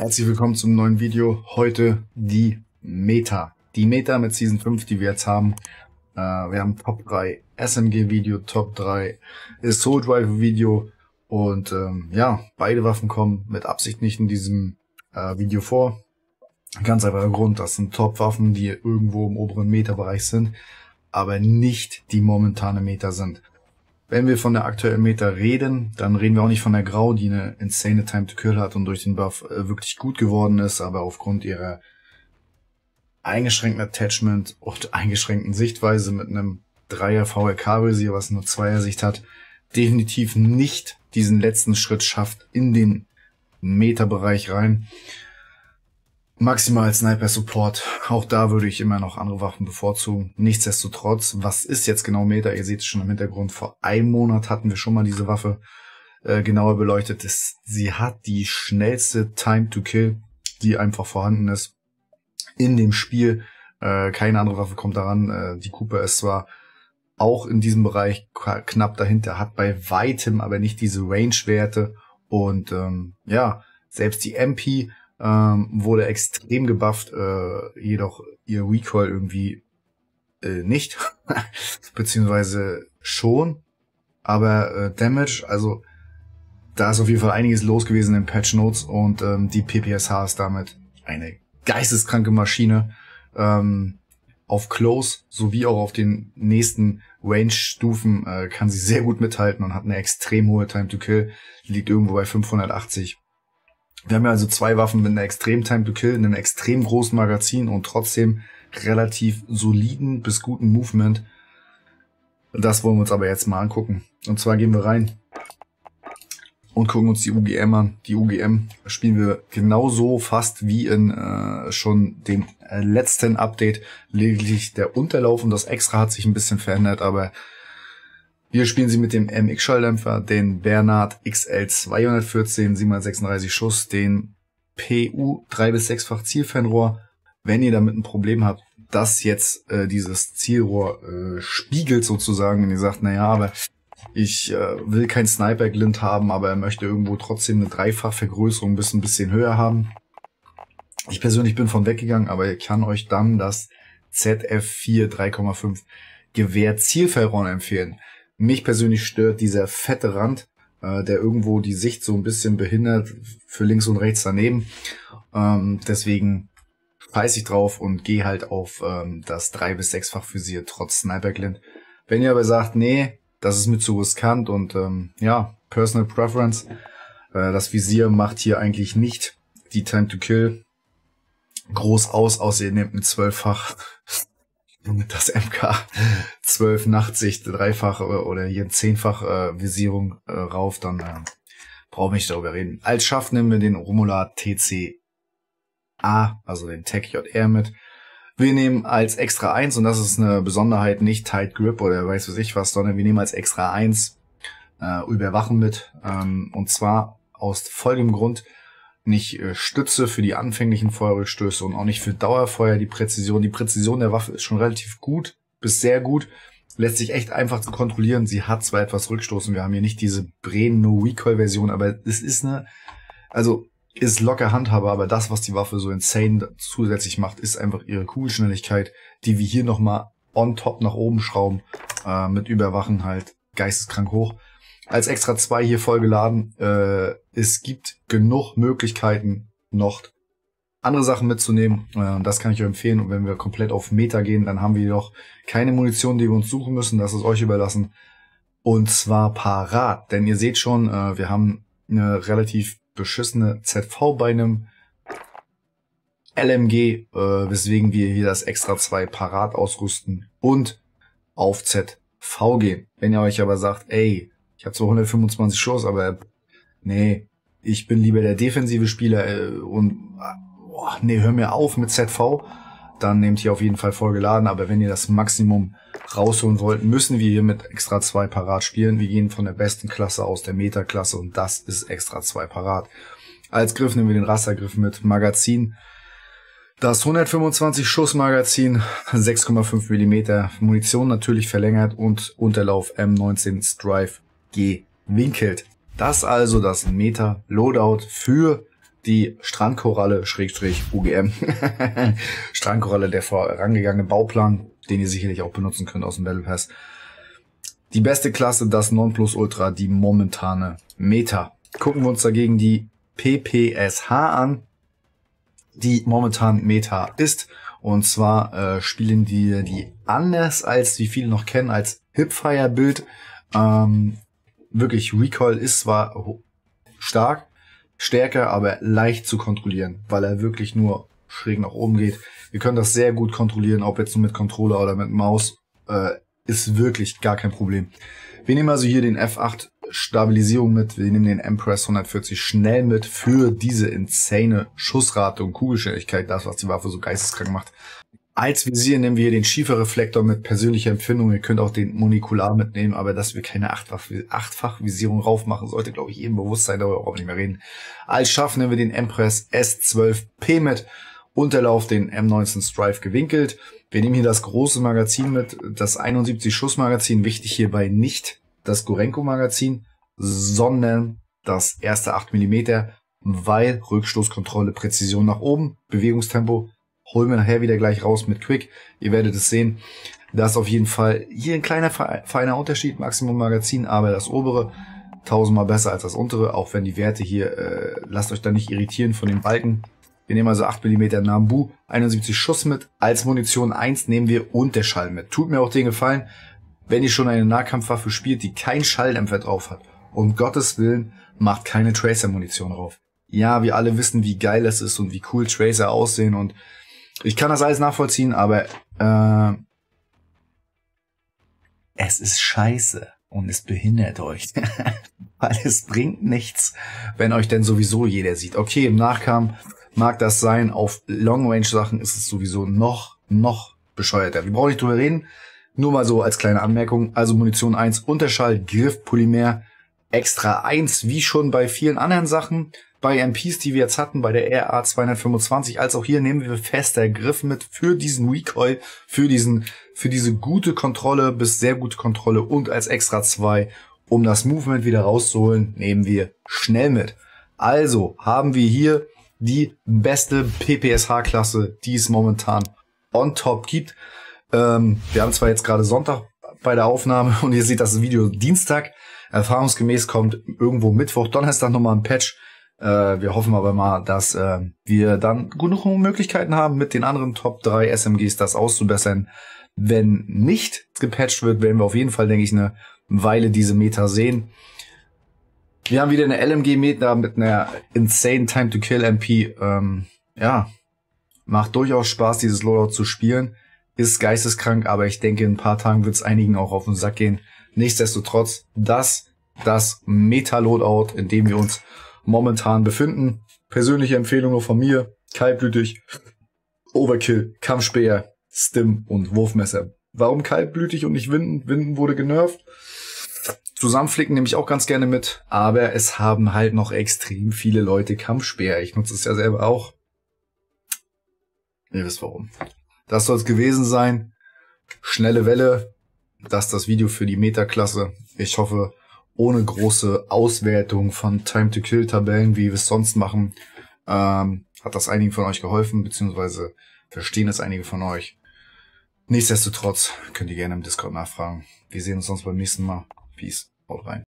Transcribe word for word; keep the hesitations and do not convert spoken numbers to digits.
Herzlich willkommen zum neuen Video. Heute die Meta. Die Meta mit Season fünf, die wir jetzt haben. Äh, wir haben Top drei S M G Video, Top drei Assault Rifle Video. Und ähm, ja, beide Waffen kommen mit Absicht nicht in diesem äh, Video vor. Ganz einfacher Grund, das sind Top-Waffen, die irgendwo im oberen Meta-Bereich sind, aber nicht die momentane Meta sind. Wenn wir von der aktuellen Meta reden, dann reden wir auch nicht von der Grau, die eine insane Time to Kill hat und durch den Buff äh, wirklich gut geworden ist, aber aufgrund ihrer eingeschränkten Attachment und eingeschränkten Sichtweise mit einem Dreier V R K-Visier, was nur Zweier Sicht hat, definitiv nicht diesen letzten Schritt schafft in den Meta-Bereich rein. Maximal Sniper Support, auch da würde ich immer noch andere Waffen bevorzugen. Nichtsdestotrotz, was ist jetzt genau Meta? Ihr seht es schon im Hintergrund, vor einem Monat hatten wir schon mal diese Waffe äh, genauer beleuchtet. Das, sie hat die schnellste Time to Kill, die einfach vorhanden ist in dem Spiel. Äh, keine andere Waffe kommt daran. Äh, die Cooper ist zwar auch in diesem Bereich knapp dahinter, hat bei weitem aber nicht diese Range-Werte. Und ähm, ja, selbst die M P Ähm, wurde extrem gebufft, äh, jedoch ihr Recoil irgendwie äh, nicht, beziehungsweise schon, aber äh, Damage, also da ist auf jeden Fall einiges los gewesen in Patch Notes und ähm, die P P S H ist damit eine geisteskranke Maschine. Ähm, auf Close sowie auch auf den nächsten Range-Stufen äh, kann sie sehr gut mithalten und hat eine extrem hohe Time to Kill, liegt irgendwo bei fünfhundertachtzig. Wir haben ja also zwei Waffen mit einer extrem Time to Kill, einem extrem großen Magazin und trotzdem relativ soliden bis guten Movement. Das wollen wir uns aber jetzt mal angucken. Und zwar gehen wir rein und gucken uns die U G M an. Die U G M spielen wir genauso fast wie in äh, schon dem äh, letzten Update. Lediglich der Unterlauf und das Extra hat sich ein bisschen verändert, aber wir spielen sie mit dem M X-Schalldämpfer, den Bernard X L zweihundertvierzehn, siebenhundertsechsunddreißig Schuss, den P U drei bis sechs-fach Zielfernrohr. Wenn ihr damit ein Problem habt, dass jetzt äh, dieses Zielrohr äh, spiegelt sozusagen, wenn ihr sagt, naja, aber ich äh, will kein Sniper-Glint haben, aber er möchte irgendwo trotzdem eine Dreifachvergrößerung bis ein bisschen höher haben. Ich persönlich bin von weggegangen, aber ich kann euch dann das Z F vier drei Komma fünf Gewehr Zielfernrohr empfehlen. Mich persönlich stört dieser fette Rand, äh, der irgendwo die Sicht so ein bisschen behindert für links und rechts daneben. Ähm, deswegen scheiß ich drauf und gehe halt auf ähm, das drei bis sechs-fach Visier trotz Sniper Glint. Wenn ihr aber sagt, nee, das ist mir zu riskant und ähm, ja, Personal Preference, äh, das Visier macht hier eigentlich nicht die Time to Kill groß aus, außer ihr nehmt ein zwölf-fach das M K zwölf Nachtsicht dreifache oder hier zehnfach äh, Visierung äh, rauf, dann äh, brauchen wir nicht darüber reden. Als Schaft nehmen wir den Romula T C A, also den Tech J R mit. Wir nehmen als Extra eins, und das ist eine Besonderheit, nicht Tight Grip oder weiß was ich was, sondern wir nehmen als Extra eins äh, Überwachen mit. Ähm, und zwar aus folgendem Grund: nicht äh, Stütze für die anfänglichen Feuerrückstöße und auch nicht für Dauerfeuer die Präzision. Die Präzision der Waffe ist schon relativ gut, bis sehr gut. Lässt sich echt einfach zu kontrollieren. Sie hat zwar etwas Rückstoßen, wir haben hier nicht diese Bren No Recoil Version, aber es ist eine, also ist locker handhabbar, aber das, was die Waffe so insane zusätzlich macht, ist einfach ihre Kugelschnelligkeit, die wir hier nochmal on top nach oben schrauben, äh, mit Überwachen halt geisteskrank hoch. Als Extra zwei hier voll geladen. Äh, es gibt genug Möglichkeiten, noch andere Sachen mitzunehmen. Äh, das kann ich euch empfehlen. Und wenn wir komplett auf Meta gehen, dann haben wir noch keine Munition, die wir uns suchen müssen. Das ist euch überlassen. Und zwar parat. Denn ihr seht schon, äh, wir haben eine relativ beschissene Z V bei einem L M G, äh, weswegen wir hier das Extra zwei parat ausrüsten und auf Z V gehen. Wenn ihr euch aber sagt, ey, ich habe zwar hundertfünfundzwanzig Schuss, aber nee, ich bin lieber der defensive Spieler äh, und oh, nee, hör mir auf mit Z V, dann nehmt ihr auf jeden Fall voll geladen. Aber wenn ihr das Maximum rausholen wollt, müssen wir hier mit Extra zwei parat spielen. Wir gehen von der besten Klasse aus, der Meta-Klasse, und das ist Extra zwei parat. Als Griff nehmen wir den Rastergriff mit Magazin. Das hundertfünfundzwanzig Schuss Magazin, sechs Komma fünf Millimeter, Munition natürlich verlängert und Unterlauf M neunzehn Strive gewinkelt. Das also das Meta Loadout für die Strandkoralle Schrägstrich U G M. Strandkoralle, der vorangegangene Bauplan, den ihr sicherlich auch benutzen könnt aus dem Battle Pass. Die beste Klasse, das Nonplusultra, die momentane Meta. Gucken wir uns dagegen die P P S H an, die momentan Meta ist. Und zwar äh, spielen die die anders, als wie viele noch kennen, als Hipfire-Bild. Ähm, wirklich, Recoil ist zwar stark, stärker, aber leicht zu kontrollieren, weil er wirklich nur schräg nach oben geht. Wir können das sehr gut kontrollieren, ob jetzt nur mit Controller oder mit Maus, äh, ist wirklich gar kein Problem. Wir nehmen also hier den F acht Stabilisierung mit, wir nehmen den Empress hundertvierzig schnell mit für diese insane Schussrate und Kugelschnelligkeit, das was die Waffe so geisteskrank macht. Als Visier nehmen wir hier den Schieferreflektor mit persönlicher Empfindung. Ihr könnt auch den Monikular mitnehmen, aber dass wir keine Achtfach-Visierung rauf machen, sollte, glaube ich, jedem bewusst sein, darüber auch nicht mehr reden. Als Schaff nehmen wir den Empress S zwölf P mit. Unterlauf den M neunzehn Strife gewinkelt. Wir nehmen hier das große Magazin mit, das einundsiebzig Schuss Magazin. Wichtig hierbei nicht das Gorenko Magazin, sondern das erste acht Millimeter, weil Rückstoßkontrolle, Präzision nach oben, Bewegungstempo. Holen wir nachher wieder gleich raus mit Quick. Ihr werdet es sehen. Das ist auf jeden Fall hier ein kleiner, feiner Unterschied. Maximum Magazin, aber das obere tausendmal besser als das untere. Auch wenn die Werte hier, äh, lasst euch da nicht irritieren von den Balken. Wir nehmen also acht Millimeter Nambu, einundsiebzig Schuss mit. Als Munition eins nehmen wir Unterschall mit. Tut mir auch den Gefallen, wenn ihr schon eine Nahkampfwaffe spielt, die keinen Schalldämpfer drauf hat. Um Gottes Willen, macht keine Tracer-Munition drauf. Ja, wir alle wissen, wie geil es ist und wie cool Tracer aussehen und ich kann das alles nachvollziehen, aber äh, es ist scheiße und es behindert euch. Weil es bringt nichts, wenn euch denn sowieso jeder sieht. Okay, im Nachkampf mag das sein, auf Long-Range-Sachen ist es sowieso noch, noch bescheuerter. Wir brauchen nicht drüber reden, nur mal so als kleine Anmerkung. Also Munition eins, Unterschall, Griff, Polymer, Extra eins, wie schon bei vielen anderen Sachen. Bei M Ps, die wir jetzt hatten, bei der R A zweihundertfünfundzwanzig, als auch hier nehmen wir fester Griff mit für diesen Recoil, für diesen, für diese gute Kontrolle bis sehr gute Kontrolle und als Extra zwei, um das Movement wieder rauszuholen, nehmen wir schnell mit. Also haben wir hier die beste P P S H-Klasse, die es momentan on top gibt. Ähm, wir haben zwar jetzt gerade Sonntag bei der Aufnahme und ihr seht das Video Dienstag. Erfahrungsgemäß kommt irgendwo Mittwoch, Donnerstag nochmal ein Patch. Äh, wir hoffen aber mal, dass äh, wir dann genug Möglichkeiten haben, mit den anderen Top drei S M Gs das auszubessern. Wenn nicht gepatcht wird, werden wir auf jeden Fall, denke ich, eine Weile diese Meta sehen. Wir haben wieder eine L M G-Meta mit einer insane Time to Kill M P. Ähm, ja, macht durchaus Spaß, dieses Loadout zu spielen. Ist geisteskrank, aber ich denke, in ein paar Tagen wird es einigen auch auf den Sack gehen. Nichtsdestotrotz, das, das Meta-Loadout, in dem wir uns momentan befinden. Persönliche Empfehlung nur von mir. Kaltblütig, Overkill, Kampfspeer, Stim und Wurfmesser. Warum kaltblütig und nicht Winden? Winden wurde genervt. Zusammenflicken nehme ich auch ganz gerne mit. Aber es haben halt noch extrem viele Leute Kampfspeer. Ich nutze es ja selber auch. Ihr wisst warum. Das soll es gewesen sein. Schnelle Welle. Das ist das Video für die Meta-Klasse. Ich hoffe, ohne große Auswertung von Time-to-Kill-Tabellen, wie wir es sonst machen, ähm, hat das einigen von euch geholfen, beziehungsweise verstehen es einige von euch. Nichtsdestotrotz könnt ihr gerne im Discord nachfragen. Wir sehen uns sonst beim nächsten Mal. Peace, haut rein.